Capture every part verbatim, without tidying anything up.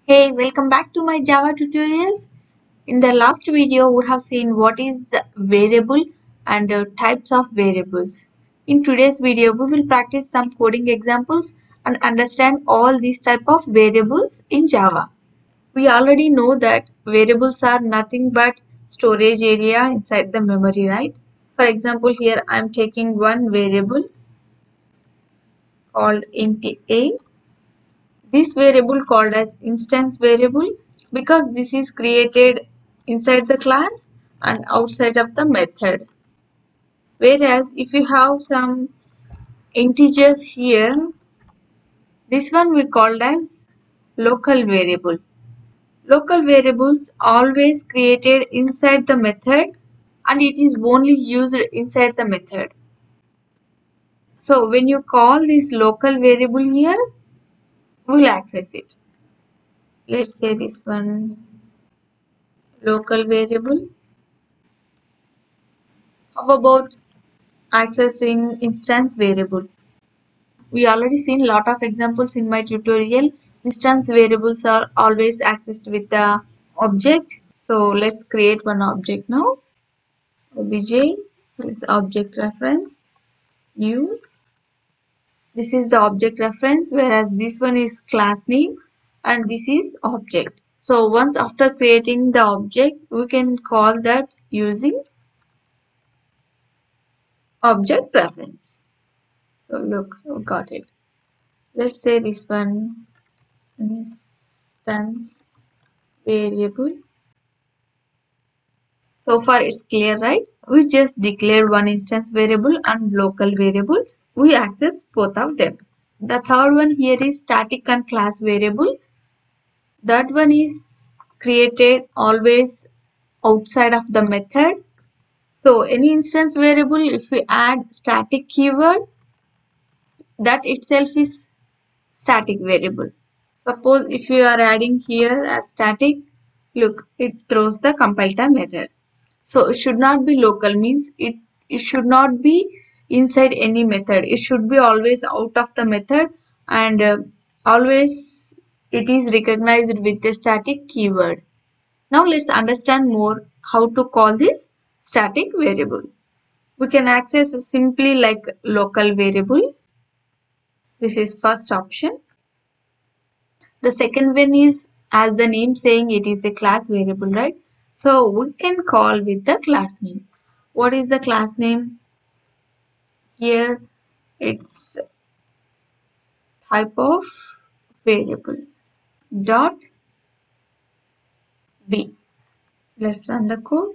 Hey, welcome back to my Java tutorials. In the last video, we have seen what is variable and uh, types of variables. In today's video, we will practice some coding examples and understand all these type of variables in Java. We already know that variables are nothing but storage area inside the memory, right? For example, here I am taking one variable called int a. This variable called as instance variable because this is created inside the class and outside of the method. Whereas if you have some integers here, this one we called as local variable. Local variables always created inside the method and it is only used inside the method. So when you call this local variable here, we'll access it. Let's say this one local variable. How about accessing instance variable? We already seen lot of examples in my tutorial. Instance variables are always accessed with the object. So let's create one object now. Obj is object reference. New. This is the object reference, whereas this one is class name and this is object. So once after creating the object, we can call that using object reference. So look, we got it. Let's say this one instance variable. So far it's clear, right? We just declared one instance variable and local variable. We access both of them. The third one here is static and class variable. That one is created always outside of the method. So any instance variable, if we add static keyword, that itself is static variable. Suppose if you are adding here as static, look, it throws the compile time error. So it should not be local, means it, it should not be inside any method. It should be always out of the method and uh, always it is recognized with the static keyword. Now let's understand more how to call this static variable. We can access simply like local variable. This is first option. The second one is, as the name saying, it is a class variable, right? So we can call with the class name. What is the class name? Here it's type of variable dot b. Let's run the code.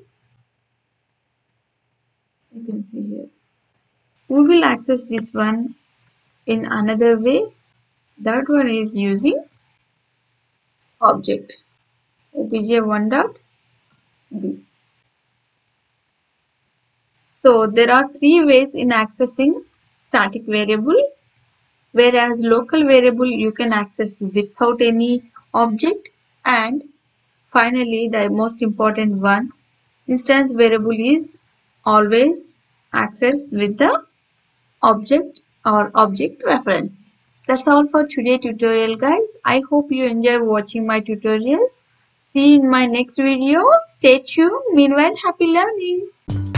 You can see here. We will access this one in another way. That one is using object obj one dot b. So there are three ways in accessing static variable, whereas local variable you can access without any object, and finally the most important one, instance variable is always accessed with the object or object reference. That's all for today tutorial, guys. I hope you enjoy watching my tutorials. See you in my next video. Stay tuned. Meanwhile, happy learning.